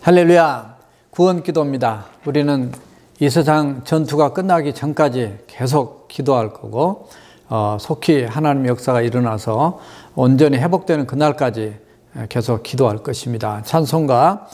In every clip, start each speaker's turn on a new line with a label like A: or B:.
A: 할렐루야, 구원기도입니다. 우리는 이 세상 전투가 끝나기 전까지 계속 기도할 거고 속히 하나님의 역사가 일어나서 온전히 회복되는 그날까지 계속 기도할 것입니다. 찬송가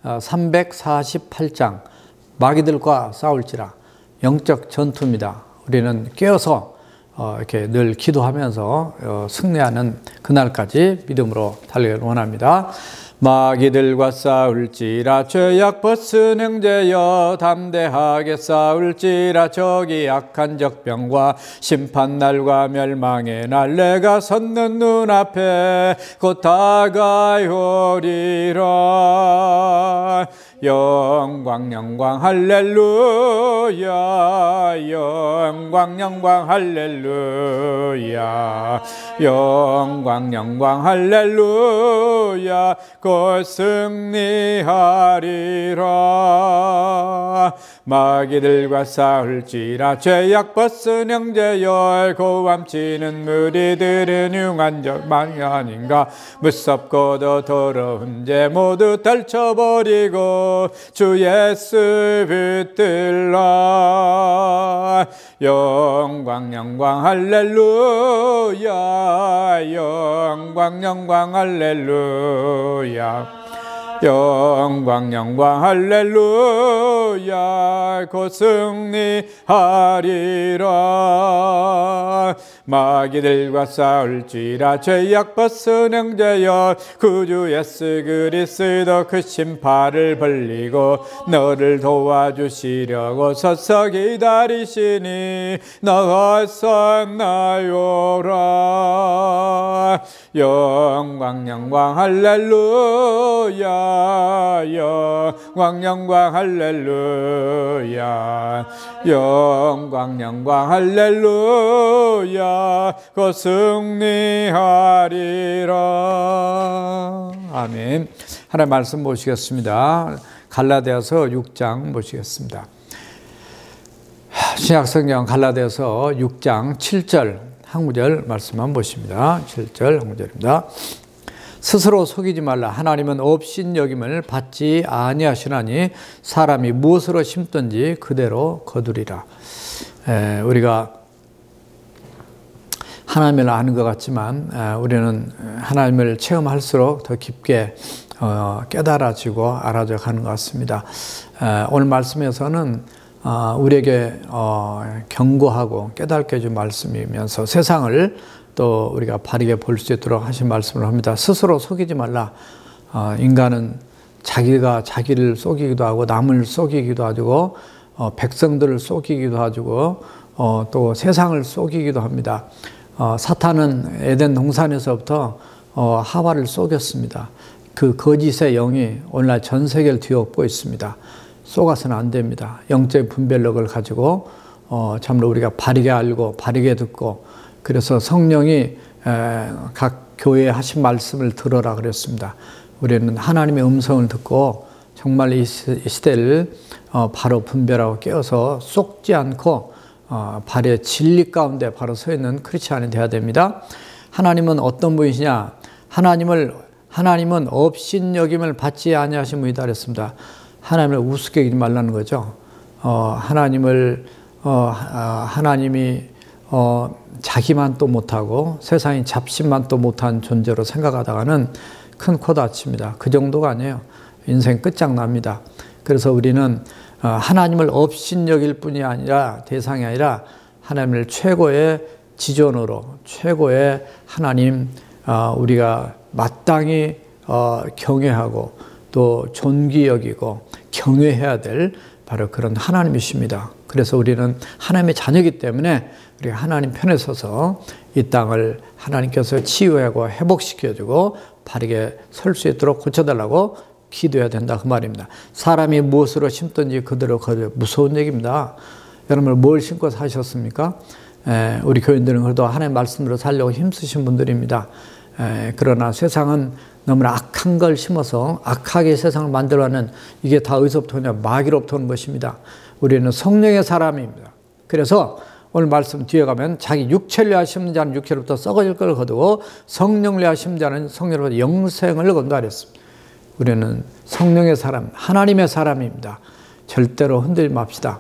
A: 348장 마귀들과 싸울지라 영적 전투입니다. 우리는 깨어서 이렇게 늘 기도하면서 승리하는 그날까지 믿음으로 달리기를 원합니다. 마귀들과 싸울지라 죄악 벗은 형제여 담대하게 싸울지라 적이 악한 적병과 심판날과 멸망의 날 내가 섰는 눈앞에 곧 다가오리라. 영광 영광 할렐루야, 영광 영광 할렐루야, 영광 영광 할렐루야. 곧 승리하리라. 마귀들과 싸울지라 죄악 벗은 형제여 고함치는 무리들은 흉한 적만이 아닌가. 무섭고도 더러운 죄 모두 떨쳐버리고 주 예수 붙들라. 영광 영광 할렐루야, 영광 영광 할렐루야, 영광 영광 할렐루야. 곧 승리하리라. 마귀들과 싸울지라 죄악 벗은 형제여 구주 예수 그리스도 크신 팔을 벌리고 너를 도와주시려고 서서 기다리시니 나가서 나요라. 영광 영광 할렐루야, 영광 영광 할렐루야, 영광 영광 할렐루야. 곧 승리하리라. 아멘. 하나님 말씀 보시겠습니다. 갈라디아서 6장 보시겠습니다. 신약성경 갈라디아서 6장 7절 한 구절 말씀만 보십니다. 7절 한 구절입니다. 스스로 속이지 말라. 하나님은 업신여김을 받지 아니하시나니 사람이 무엇으로 심든지 그대로 거두리라. 우리가 하나님을 아는 것 같지만 우리는 하나님을 체험할수록 더 깊게 깨달아지고 알아져 가는 것 같습니다. 오늘 말씀에서는 우리에게 경고하고 깨닫게 해준 말씀이면서 세상을 또 우리가 바르게 볼 수 있도록 하신 말씀을 합니다. 스스로 속이지 말라. 인간은 자기가 자기를 속이기도 하고 남을 속이기도 하고 백성들을 속이기도 하고 또 세상을 속이기도 합니다. 사탄은 에덴 동산에서부터 하와를 속였습니다. 그 거짓의 영이 오늘날 전 세계를 뒤엎고 있습니다. 속아서는 안 됩니다. 영적 분별력을 가지고 참으로 우리가 바르게 알고 바르게 듣고, 그래서 성령이 각 교회에 하신 말씀을 들어라 그랬습니다. 우리는 하나님의 음성을 듣고 정말 이 시대를 바로 분별하고 깨어서 속지 않고 발의 진리 가운데 바로 서 있는 크리스찬이 되어야 됩니다. 하나님은 어떤 분이시냐? 하나님은 업신여김을 받지 아니하신 분이다 그랬습니다. 하나님을 우습게 여기지 말라는 거죠. 하나님이 자기만 또 못하고 세상이 잡신만 또 못한 존재로 생각하다가는 큰 코 다칩니다. 그 정도가 아니에요. 인생 끝장납니다. 그래서 우리는 하나님을 업신여길 뿐이 아니라 대상이 아니라 하나님을 최고의 지존으로, 최고의 하나님, 우리가 마땅히 경외하고 또 존귀 여기고 경외해야 될 바로 그런 하나님이십니다. 그래서 우리는 하나님의 자녀이기 때문에 우리가 하나님 편에 서서 이 땅을 하나님께서 치유하고 회복시켜주고 바르게 설 수 있도록 고쳐달라고 기도해야 된다 그 말입니다. 사람이 무엇으로 심든지 그대로 거둬. 무서운 얘기입니다. 여러분 뭘 심고 사셨습니까? 우리 교인들은 그래도 하나님의 말씀으로 살려고 힘쓰신 분들입니다. 그러나 세상은 너무나 악한 걸 심어서 악하게 세상을 만들어가는, 이게 다 어디서부터 오냐? 마귀로부터 오는 것입니다. 우리는 성령의 사람입니다. 그래서 오늘 말씀 뒤에 가면 자기 육체를 위하여 심는 자는 육체로부터 썩어질 걸 거두고 성령을 위하여 심는 자는 성령으로부터 영생을 건다 그랬습니다. 우리는 성령의 사람, 하나님의 사람입니다. 절대로 흔들지 맙시다.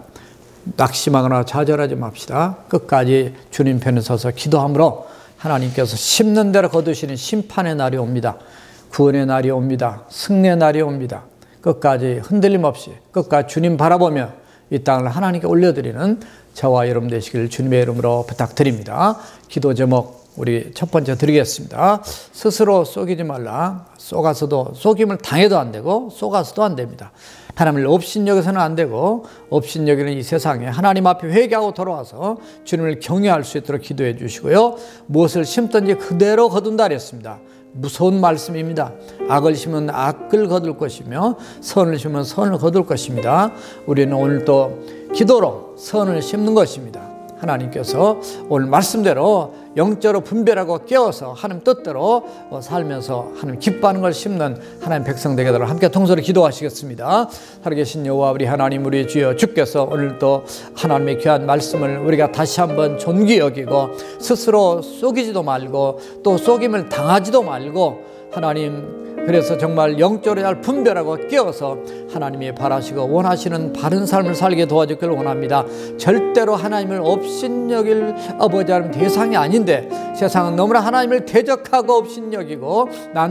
A: 낙심하거나 좌절하지 맙시다. 끝까지 주님 편에 서서 기도함으로 하나님께서 심는 대로 거두시는 심판의 날이 옵니다. 구원의 날이 옵니다. 승리의 날이 옵니다. 끝까지 흔들림 없이 끝까지 주님 바라보며 이 땅을 하나님께 올려드리는 저와 여러분 되시길 주님의 이름으로 부탁드립니다. 기도 제목 우리 첫 번째 드리겠습니다. 스스로 속이지 말라. 속임을 당해도 안 되고 속아서도 안 됩니다. 하나님을 업신여겨서는 안 되고 업신여기는 이 세상에 하나님 앞에 회개하고 돌아와서 주님을 경외할 수 있도록 기도해 주시고요. 무엇을 심든지 그대로 거둔다 그랬습니다. 무서운 말씀입니다. 악을 심으면 악을 거둘 것이며 선을 심으면 선을 거둘 것입니다. 우리는 오늘 또 기도로 선을 심는 것입니다. 하나님께서 오늘 말씀대로 영적으로 분별하고 깨워서 하나님 뜻대로 살면서 하나님 기뻐하는 걸 심는 하나님 백성 되게 하도록 함께 통솔히 기도하시겠습니다. 살아계신 여호와 우리 하나님 우리 주여, 주께서 오늘 또 하나님의 귀한 말씀을 우리가 다시 한번 존귀 여기고 스스로 속이지도 말고 또 속임을 당하지도 말고 하나님, 그래서 정말 영적으로 잘 분별하고 깨워서 하나님이 바라시고 원하시는 바른 삶을 살게 도와주길 원합니다. 절대로 하나님을 업신여길 아버지 하나님 대상이 아닌데 세상은 너무나 하나님을 대적하고 업신여기고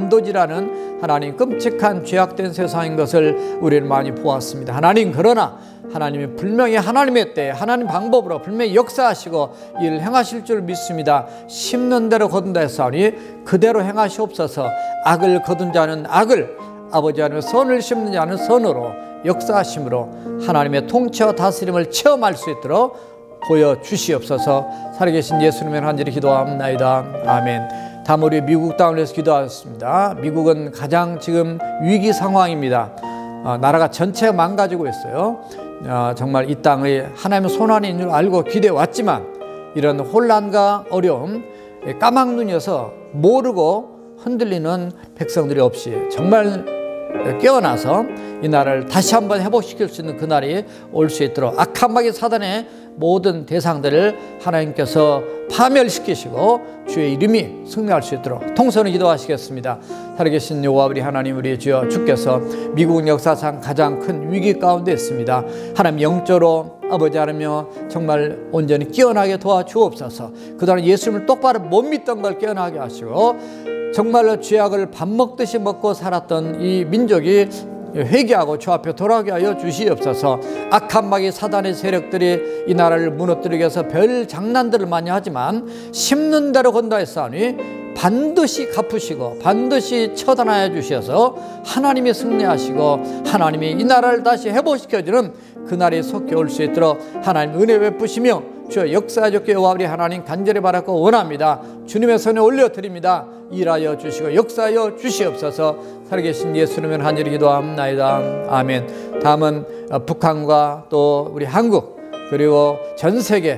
A: 난도질하는 하나님 끔찍한 죄악된 세상인 것을 우리는 많이 보았습니다. 하나님, 그러나 하나님이 분명히 하나님의 때에 하나님 방법으로 분명히 역사하시고 일을 행하실 줄 믿습니다. 심는 대로 거둔다 했사오니 그대로 행하시옵소서. 악을 거둔 자는 악을, 아버지 하나님 선을 심는 자는 선으로 역사하심으로 하나님의 통치와 다스림을 체험할 수 있도록 보여주시옵소서. 살아계신 예수님의 한절히 기도합나이다. 아멘. 다음 우리 미국 땅을 위해서 기도하겠습니다. 미국은 가장 지금 위기 상황입니다. 나라가 전체가 망가지고 있어요. 정말 이 땅의 하나님의 손안인 줄 알고 기대해 왔지만 이런 혼란과 어려움, 까막눈이어서 모르고 흔들리는 백성들이 없이 정말 깨어나서 이 나라를 다시 한번 회복시킬 수 있는 그날이 올 수 있도록 악한 마귀 사단의 모든 대상들을 하나님께서 파멸시키시고 주의 이름이 승리할 수 있도록 통성을 기도하시겠습니다. 살아계신 여호와 우리 하나님 우리 주여, 주께서 미국 역사상 가장 큰 위기 가운데 있습니다. 하나님 영적으로 아버지 하나며 정말 온전히 깨어나게 도와주옵소서. 그동안 예수님을 똑바로 못 믿던 걸 깨어나게 하시고 정말로 죄악을 밥 먹듯이 먹고 살았던 이 민족이 회개하고 주 앞에 돌아가게 하여 주시옵소서. 악한 마귀 사단의 세력들이 이 나라를 무너뜨리기 위해서 별 장난들을 많이 하지만 심는 대로 건다 했사오니 반드시 갚으시고 반드시 처단하여 주셔서 하나님이 승리하시고 하나님이 이 나라를 다시 회복시켜주는 그날이 속히 올 수 있도록 하나님 은혜 베푸시며 주여 역사해 주옵게 여호와 우리 하나님 간절히 바라고 원합니다. 주님의 손에 올려드립니다. 일하여 주시고 역사하여 주시옵소서. 살아계신 예수님의 한절히 기도합나이다. 아멘. 다음은 북한과 또 우리 한국 그리고 전 세계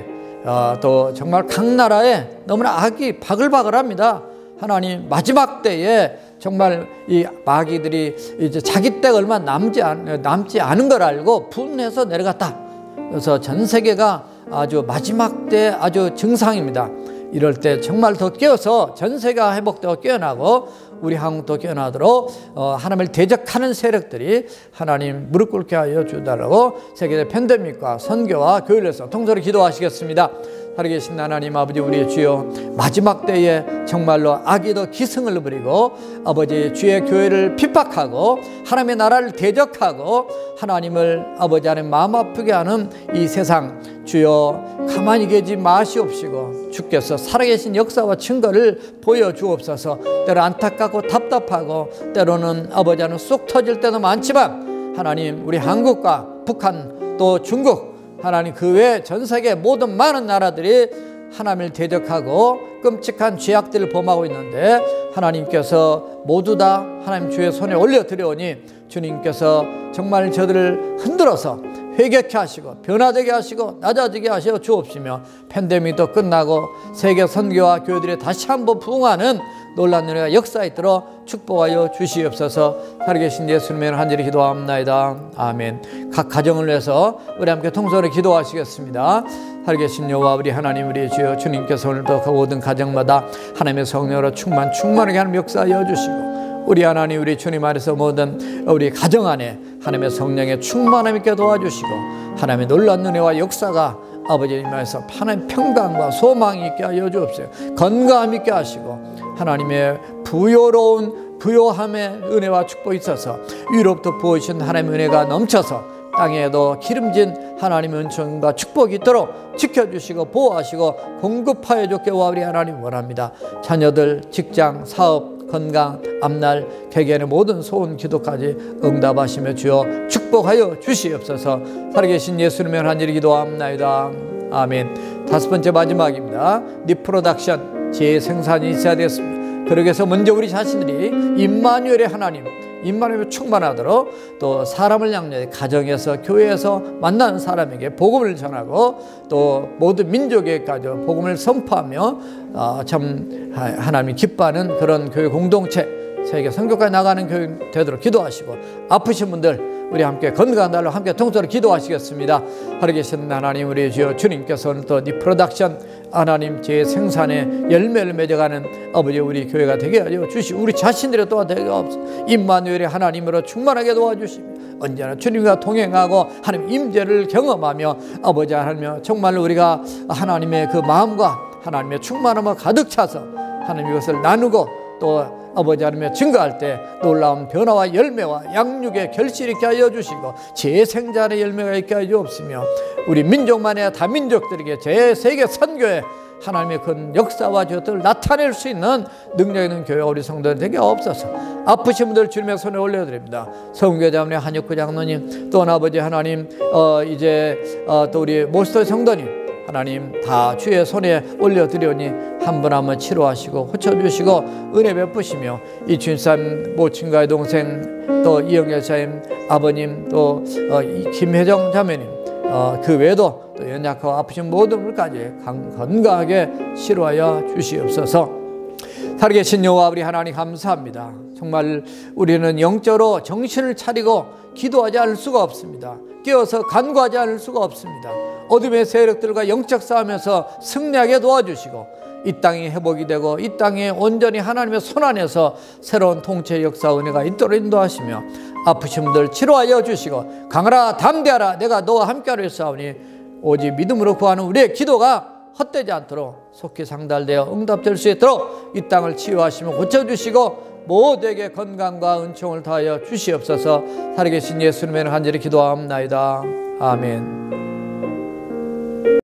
A: 또 정말 각 나라에 너무나 악이 바글바글합니다. 하나님 마지막 때에 정말 이 마귀들이 이제 자기 때가 얼마 남지 않은 걸 알고 분해서 내려갔다. 그래서 전 세계가 아주 마지막 때 아주 증상입니다. 이럴 때 정말 더 깨어서 전 세계가 회복되고 깨어나고 우리 한국도 깨어나도록 하나님을 대적하는 세력들이 하나님 무릎 꿇게 하여 주달라고 세계의 팬데믹과 선교와 교회를 위해서 통솔히 기도하시겠습니다. 살아계신 하나님 아버지 우리의 주여, 마지막 때에 정말로 악이 더 기승을 부리고 아버지 주의 교회를 핍박하고 하나님의 나라를 대적하고 하나님을 아버지 하나님 마음 아프게 하는 이 세상 주여 가만히 계지 마시옵시고 주께서 살아계신 역사와 증거를 보여주옵소서. 때로 안타깝고 답답하고 때로는 아버지 하나님 쏙 터질 때도 많지만 하나님 우리 한국과 북한 또 중국 하나님 그 외 전 세계 모든 많은 나라들이 하나님을 대적하고 끔찍한 죄악들을 범하고 있는데 하나님께서 모두 다 하나님 주의 손에 올려드려오니 주님께서 정말 저들을 흔들어서 회개케 하시고 변화되게 하시고 낮아지게 하시어 주옵시며 팬데믹도 끝나고 세계 선교와 교회들이 다시 한번 부흥하는 놀라운 은혜가 역사에 있도록 축복하여 주시옵소서. 살아계신 예수님의 한절히 기도합나이다. 아멘. 각 가정을 위해서 우리 함께 통솔히 기도하시겠습니다. 살아계신 여호와 우리 하나님 우리 주여, 주님께서 오늘도 그 모든 가정마다 하나님의 성령으로 충만하게 하는 역사하여 주시고 우리 하나님, 우리 주님 안에서 모든 우리 가정 안에 하나님의 성령의 충만함 있게 도와주시고 하나님의 놀라운 은혜와 역사가 아버지님 안에서 하나님의 평강과 소망이 있게 하여 주옵소서. 건강함 있게 하시고 하나님의 부요함의 은혜와 축복이 있어서 위로부터 부어주신 하나님의 은혜가 넘쳐서 땅에도 기름진 하나님의 은총과 축복이 있도록 지켜주시고 보호하시고 공급하여 주게 우리 하나님 원합니다. 자녀들, 직장, 사업, 건강, 앞날, 개개인의 모든 소원 기도까지 응답하시며 주여 축복하여 주시옵소서. 살아계신 예수님의 한일이 기도합나이다. 아멘. 다섯 번째 마지막입니다. 리프로덕션, 재생산이 있어야 되겠습니다. 그러기 위해서 먼저 우리 자신들이 임마누엘의 하나님, 임마누엘을 충만하도록 또 사람을 향해 가정에서 교회에서 만나는 사람에게 복음을 전하고 또 모든 민족에까지 복음을 선포하며 참 하나님이 기뻐하는 그런 교회 공동체, 세계 선교까지 나가는 교회 되도록 기도하시고, 아프신 분들 우리 함께 건강한 날로 함께 통째로 기도하시겠습니다. 살아계신 하나님, 우리 주여 주님께서 오늘 또 리프로덕션 하나님 재생산의 열매를 맺어가는 아버지 우리 교회가 되게 하여 주시고, 우리 자신들의 또한 되게 없어 임마누엘의 하나님으로 충만하게 도와주시며 언제나 주님과 동행하고 하나님 임재를 경험하며 아버지 하나님 정말 우리가 하나님의 그 마음과 하나님의 충만함을 가득 차서 하나님 이것을 나누고 또 아버지 하나님의 증거할 때 놀라운 변화와 열매와 양육의 결실이 있게 하여 주시고 재생자의 열매가 있게 하여 주옵시며 우리 민족만이 아니라 다민족들에게 제3계 선교에 하나님의 큰 역사와 저것들을 나타낼 수 있는 능력 있는 교회 우리 성도들 되게 없어서 아프신 분들 주님의 손에 올려드립니다. 성교자분의 한혁구 장로님, 또 아버지 하나님 또 우리 모스터 성도님 하나님 다 주의 손에 올려드리오니 한 분 한 분 치료하시고 고쳐주시고 은혜 베푸시며 이 주님산 모친과의 동생 또 이영애 사님 아버님 또 김혜정 자매님 그 외에도 또 연약하고 아프신 모든 분까지 건강하게 치료하여 주시옵소서. 살아계신 여호와 우리 하나님 감사합니다. 정말 우리는 영적으로 정신을 차리고 기도하지 않을 수가 없습니다. 깨어서 간구하지 않을 수가 없습니다. 어둠의 세력들과 영적 싸움에서 승리하게 도와주시고 이 땅이 회복이 되고 이 땅에 온전히 하나님의 손 안에서 새로운 통치의 역사 은혜가 있도록 인도하시며 아프신 분들 치료하여 주시고 강하라 담대하라 내가 너와 함께하라 했사오니 오직 믿음으로 구하는 우리의 기도가 헛되지 않도록 속히 상달되어 응답될 수 있도록 이 땅을 치유하시며 고쳐주시고 모두에게 건강과 은총을 다하여 주시옵소서. 살아계신 예수님의 한절히 기도하옵나이다. 아멘.